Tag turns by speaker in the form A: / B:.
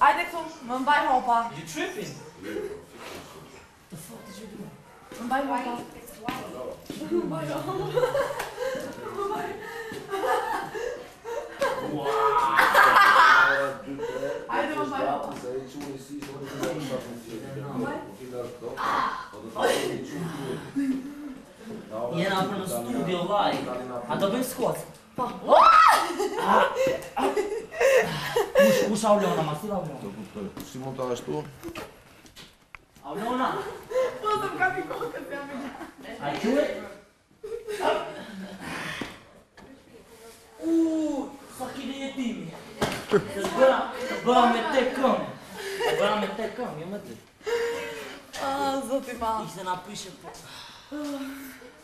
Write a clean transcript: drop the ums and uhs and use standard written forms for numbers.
A: Haide tu, më mbaj hopa.
B: You tripping?
C: The fuck did you do?
A: Më mbaj hopa. Më mbaj hopa. Haide më mbaj hopa.
C: Jena për në studio live. A do bëjmë skuat?
A: Po.
C: Kush Aulona, ma si Aulona?
D: Si mund ta ashtu?
C: Aulona?
A: Po të më kam i kokës jam i gjatë.
C: A quet? Sa kile jetimi. Të bëra me te këmë. Të bëra me te këmë, jo me ty.
A: Zoti ma.
C: Ishte na prishe po.